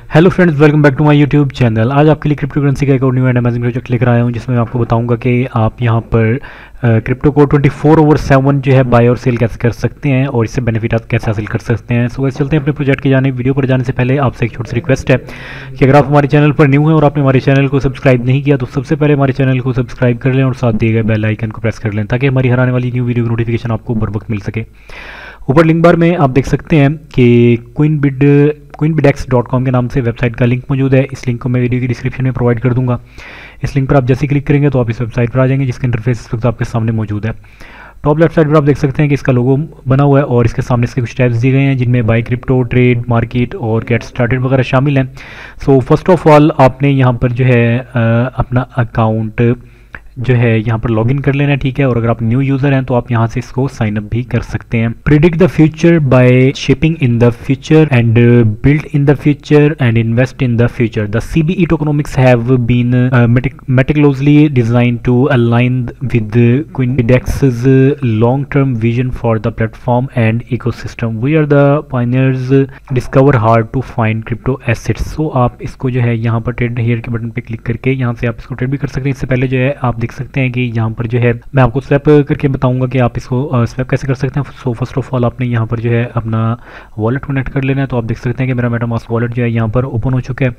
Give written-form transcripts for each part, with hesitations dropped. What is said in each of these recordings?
Hello friends, welcome back to my YouTube channel. आज आपके लिए क्रिप्टो करेंसी का एक और न्यू एंड अमेजिंग प्रोजेक्ट लेकर आया हूं, जिसमें मैं आपको बताऊंगा कि आप यहां पर क्रिप्टो को 24/7 जो है बाय और सेल कैसे कर सकते हैं और इससे बेनिफिट आप कैसे हासिल कर सकते हैं। सो चलते हैं अपने प्रोजेक्ट की जाने। वीडियो पर जाने से पहले आपसे एक छोटी सी रिक्वेस्ट है कि अगर आप हमारे चैनल पर न्यू हैं और आपने हमारे चैनल को सब्सक्राइब नहीं किया तो सबसे पहले हमारे चैनल को सब्सक्राइब कर लें और साथ दिए गए बेल आइकन को प्रेस कर लें ताकि हमारी हर आने वाली न्यू वीडियो की नोटिफिकेशन आपको बर वक्त मिल सके। ऊपर लिंक बार में आप देख सकते हैं कि coinbidex.com के नाम से वेबसाइट का लिंक मौजूद है। इस लिंक को मैं वीडियो की डिस्क्रिप्शन में प्रोवाइड कर दूंगा। इस लिंक पर आप जैसे क्लिक करेंगे तो आप इस वेबसाइट पर आ जाएंगे, जिसका इंटरफेस इस वक्त आपके सामने मौजूद है। टॉप लेफ्ट साइड पर आप देख सकते हैं कि इसका लोगो बना हुआ है और इसके सामने इसके कुछ टैब्स दिए गए हैं, जिनमें बाय क्रिप्टो, ट्रेड, मार्केट और गेट स्टार्टेड वगैरह शामिल हैं। सो फर्स्ट ऑफ ऑल आपने यहाँ पर जो है अपना अकाउंट जो है यहाँ पर लॉगिन कर लेना है, ठीक है। और अगर आप न्यू यूजर हैं तो आप यहाँ से इसको साइन अप भी कर सकते हैं। Predict the future by shipping in the future and build in the future and invest in the future. The CBE tokenomics have been meticulously designed to align with Coinbidex's long-term vision for the platform and ecosystem. We are the pioneers discover hard to find crypto assets. So आप इसको जो है यहाँ पर trade here के button पे click करके यहाँ से आप इसको ट्रेड भी कर सकते हैं। इससे पहले जो है आप देख सकते हैं कि यहाँ पर जो है मैं आपको स्वैप करके बताऊंगा कि आप इसको स्वैप कैसे कर सकते हैं। सो फर्स्ट ऑफ ऑल आपने यहाँ पर जो है अपना वॉलेट कनेक्ट कर लेना है। तो आप देख सकते हैं कि मेरा मेटामास्क वॉलेट जो है यहाँ पर ओपन हो चुका है।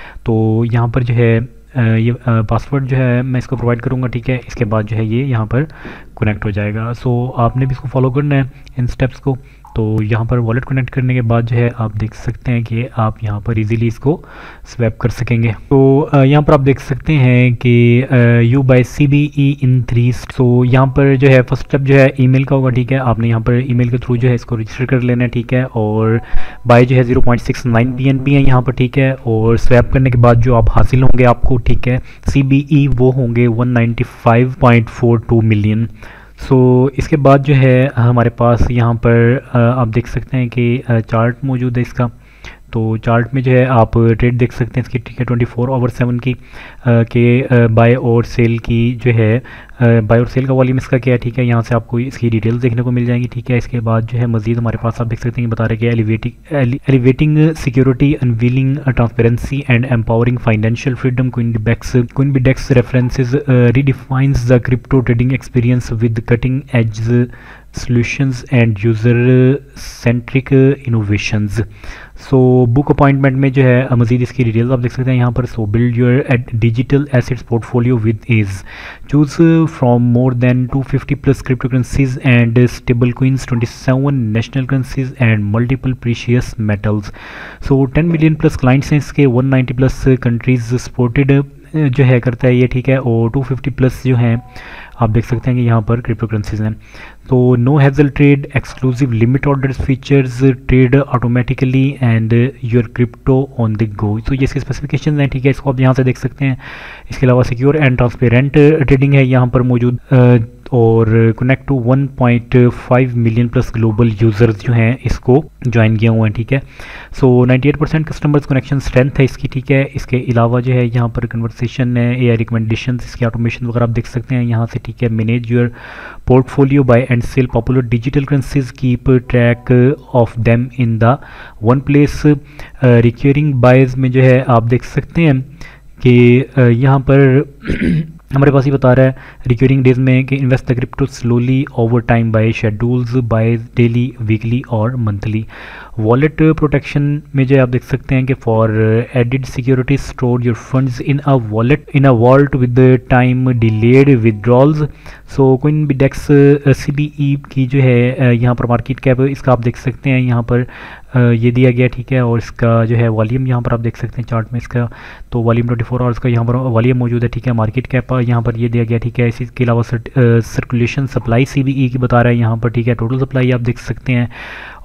तो यहाँ पर जो है ये पासवर्ड जो है मैं इसको प्रोवाइड करूँगा, ठीक है। इसके बाद जो है ये यहाँ पर कनेक्ट हो जाएगा। सो आपने भी इसको फॉलो करना है इन स्टेप्स को। तो यहाँ पर वॉलेट कनेक्ट करने के बाद जो है आप देख सकते हैं कि आप यहाँ पर इजीली इसको स्वैप कर सकेंगे। तो यहाँ पर आप देख सकते हैं कि you buy CBE in 3। So यहाँ पर जो है फर्स्ट स्टेप जो है ईमेल का होगा, ठीक है। आपने यहाँ पर ईमेल के थ्रू जो है इसको रजिस्टर कर लेना है, ठीक है। और बाय जो है 0.69 BNB है यहाँ पर, ठीक है। और स्वैप करने के बाद जो आप हासिल होंगे आपको, ठीक है, CBE वो होंगे 195.42 मिलियन। सो इसके बाद जो है हमारे पास यहाँ पर आप देख सकते हैं कि चार्ट मौजूद है इसका। तो चार्ट में जो है आप ट्रेड देख सकते हैं इसकी, ठीक है, 24/7 की के बाय और सेल की जो है बाय और सेल का वॉल्यूम इसका क्या है, ठीक है। यहाँ से आपको इसकी डिटेल्स देखने को मिल जाएंगी, ठीक है। इसके बाद जो है मजीद हमारे पास आप देख सकते हैं बता रहे कि elevating security, unveiling transparency and empowering financial freedom. Coinbidex references redefines the crypto trading experience with cutting edge solutions and user centric innovations. So book appointment में जो है मजीद इसकी डिटेल्स आप देख सकते हैं यहाँ पर। So build your digital assets portfolio with ease, choose from more than 250+ crypto currencies and stable coins, 27 national currencies and multiple precious metals. So 10 million+ clients हैं इसके, 190+ कंट्रीज सपोर्टेड जो है करता है ये, ठीक है। और 250+ जो हैं आप देख सकते हैं कि यहाँ पर क्रिप्टो करेंसीज हैं। तो no hassle trade, exclusive limit orders features, trade automatically and your crypto on the go. तो ये इसके स्पेसिफिकेशन हैं, ठीक है। इसको आप यहाँ से देख सकते हैं। इसके अलावा सिक्योर एंड ट्रांसपेरेंट ट्रेडिंग है यहाँ पर मौजूद और connect to 1.5 million+ global users जो हैं इसको ज्वाइन किए हुए हैं, ठीक है। सो 98% कस्टमर्स कनेक्शन स्ट्रेंथ है इसकी, ठीक है। इसके अलावा जो है यहाँ पर कन्वर्सेशन है, AI रिकमेंडेशंस, इसके ऑटोमेशन वगैरह आप देख सकते हैं यहाँ से, ठीक है। Manage your portfolio buy and sell popular digital currencies, keep track of them in the one place. Recurring buys में जो है आप देख सकते हैं कि यहाँ पर हमारे पास ही बता रहा है रिक्योरिंग डेज में कि invest the crypto slowly over time by schedules, by daily, weekly और मंथली। वॉलेट प्रोटेक्शन में जो आप देख सकते हैं कि for added security store your funds in a wallet in a vault with time delayed withdrawals. So Coinbidex CBE की जो है यहाँ पर मार्केट कैप इसका आप देख सकते हैं यहाँ पर ये दिया गया, ठीक है। और इसका जो है वॉल्यूम यहाँ पर आप देख सकते हैं चार्ट में इसका। तो वॉल्यूम 24 आवर्स का यहाँ पर वॉल्यूम मौजूद है, ठीक है। मार्केट कैप यहाँ पर ये दिया गया, ठीक है। इसके अलावा सर्कुलेशन सप्लाई CBE की बता रहा है यहाँ पर, ठीक है। टोटल सप्लाई आप देख सकते हैं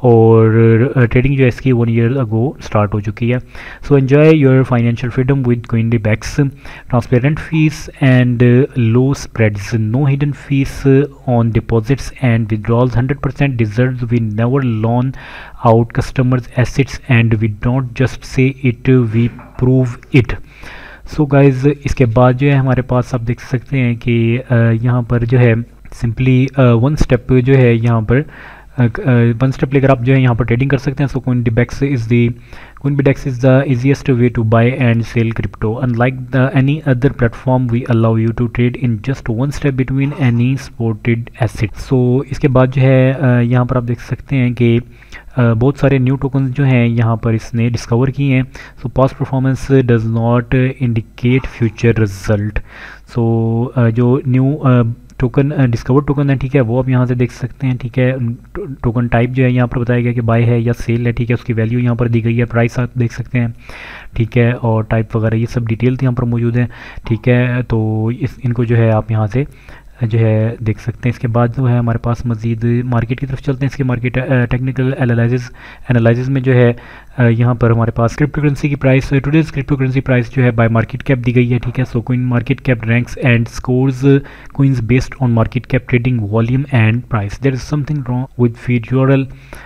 और ट्रेडिंग जो है इसकी 1 ईयर अगो स्टार्ट हो चुकी है। So enjoy your financial freedom with Coinbidex, transparent fees and low spreads, no hidden fees on deposits and withdrawals, 100% reserves, we never loan out customers assets and we don't just say it, we prove it. So guys इसके बाद जो है हमारे पास आप देख सकते हैं कि यहाँ पर जो है सिंपली वन स्टेप जो है यहाँ पर वन स्टेप लेकर आप जो है यहाँ पर ट्रेडिंग कर सकते हैं। So Coinbidex is the Coinbase is the easiest way to buy and sell crypto. Unlike any other platform, we allow you to trade in just one step between any supported asset. So इसके बाद जो है यहाँ पर आप देख सकते हैं कि बहुत सारे न्यू टोकन जो हैं यहाँ पर इसने डिस्कवर किए हैं. So past performance does not indicate future result. So जो न्यू टोकन डिस्कवर टोकन है, ठीक है, वो आप यहाँ से देख सकते हैं. ठीक है, टोकन टाइप जो है यहाँ पर बताया गया कि बाय है या सेल है. ठीक है, उसकी वैल्यू यहाँ पर दी गई है, प्राइस आप देख सकते हैं. ठीक है, और टाइप वगैरह ये सब डिटेल्स यहाँ पर मौजूद हैं. ठीक है, तो इनको जो है आप यहाँ से जो है देख सकते हैं. इसके बाद जो है हमारे पास मज़ीद मार्केट की तरफ चलते हैं. इसके मार्केट टेक्निकल एनालिसिस में जो है यहाँ पर हमारे पास क्रिप्टो करेंसी की price, today's crypto currency price जो है बाय मार्केट कैप दी गई है. ठीक है, so coin market cap ranks and scores coins based on market cap, trading volume and price. There is something wrong with feed URL.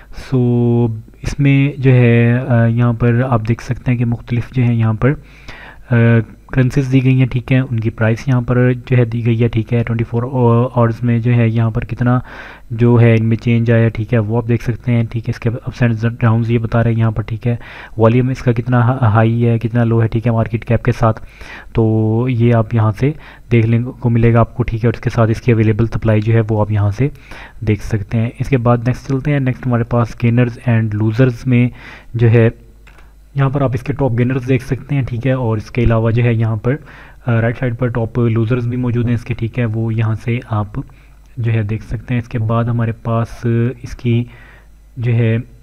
So इसमें जो है यहाँ पर आप देख सकते हैं कि मुख्तलिफ जो है यहाँ पर करेंसीज दी गई हैं. ठीक है, उनकी प्राइस यहाँ पर जो है दी गई है. ठीक है, 24 आवर्स में जो है यहाँ पर कितना जो है इनमें चेंज आया. ठीक है, वो आप देख सकते हैं. ठीक है, इसके अप्स एंड डाउन्स ये बता रहे हैं यहाँ पर. ठीक है, वॉल्यूम इसका कितना हाई है, कितना लो है. ठीक है, मार्केट कैप के साथ, तो ये आप यहाँ से देखने को मिलेगा आपको. ठीक है, और इसके साथ इसकी अवेलेबल सप्लाई जो है वो आप यहाँ से देख सकते हैं. इसके बाद नेक्स्ट चलते हैं. नेक्स्ट हमारे पास गेनर्स एंड लूज़र्स में जो है यहाँ पर आप इसके टॉप गेनर्स देख सकते हैं. ठीक है, और इसके अलावा जो है यहाँ पर राइट साइड पर टॉप लूज़र्स भी मौजूद हैं इसके. ठीक है, वो यहाँ से आप जो है देख सकते हैं. इसके बाद हमारे पास इसकी जो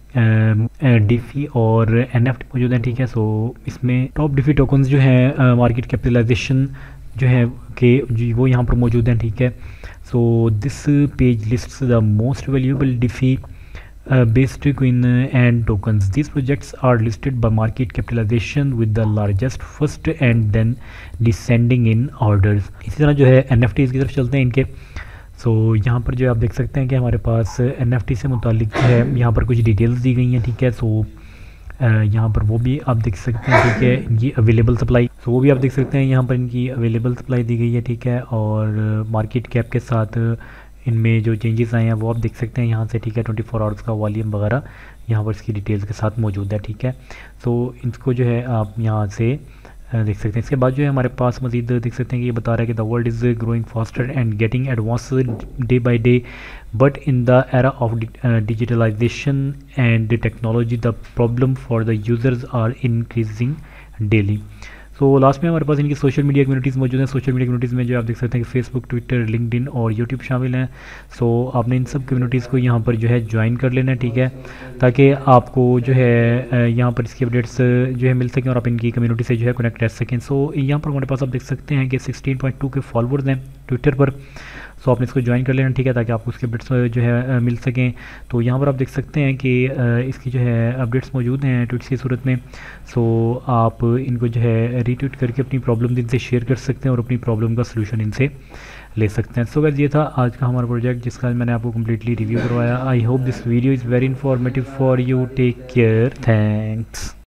है डिफ़ी और एनएफटी मौजूद हैं. ठीक है, सो इसमें टॉप डिफ़ी टोकन्स जो है मार्केट कैपिटलाइजेशन जो है कि वो यहाँ पर मौजूद हैं. ठीक है, so this page lists the most valuable DeFi based coin and tokens. These projects are listed by market capitalization with the largest first and then descending in orders. इसी तरह जो है NFTs की तरफ चलते हैं इनके. सो यहाँ पर जो आप देख सकते हैं कि हमारे पास NFT से मुतालिक जो है यहाँ पर कुछ डिटेल्स दी गई हैं. ठीक है, सो यहाँ पर वो भी आप देख सकते हैं. ठीक है, इनकी अवेलेबल सप्लाई, सो वो भी आप देख सकते हैं. यहाँ पर इनकी अवेलेबल सप्लाई दी गई है. ठीक है, और मार्केट कैप के साथ इनमें जो चेंजेस आए हैं वो आप देख सकते हैं यहाँ से. ठीक है, 24 आवर्स का वॉल्यूम वगैरह यहाँ पर इसकी डिटेल्स के साथ मौजूद है. ठीक है, तो इनको जो है आप यहाँ से देख सकते हैं. इसके बाद जो है हमारे पास मज़ीद देख सकते हैं कि ये बता रहा है कि the world is growing faster and getting advance day by day, but in the era of digitalization and technology the problem for the users are increasing daily. So last में हमारे पास इनकी सोशल मीडिया कम्युनिटीज़ मौजूद हैं. Social media communities में जो आप देख सकते हैं कि फेसबुक, ट्विटर, लिंक्डइन और यूट्यूब शामिल हैं. सो आपने इन सब कम्युनिटीज़ को यहाँ पर जो है ज्वाइन कर लेना है. ठीक है, ताकि आपको जो है यहाँ पर इसकी अपडेट्स जो है मिल सकें और आप इनकी कम्युनिटी से जो है कनेक्ट रह सकें. सो यहाँ पर हमारे पास आप देख सकते हैं कि 16.2 के फॉलोअर्स हैं ट्विटर पर. सो आपने इसको ज्वाइन कर लेना. ठीक है, ताकि आपको उसके अपडेट्स जो है मिल सकें. तो यहाँ पर आप देख सकते हैं कि इसकी जो है अपडेट्स मौजूद हैं ट्वीट्स की सूरत में. सो आप इनको जो है रीट्वीट करके अपनी प्रॉब्लम इनसे शेयर कर सकते हैं और अपनी प्रॉब्लम का सलूशन इनसे ले सकते हैं. सो गाइस, ये था आज का हमारा प्रोजेक्ट जिसका मैंने आपको कम्प्लीटली रिव्यू करवाया. I hope this video is very informative for you. Take care, thanks.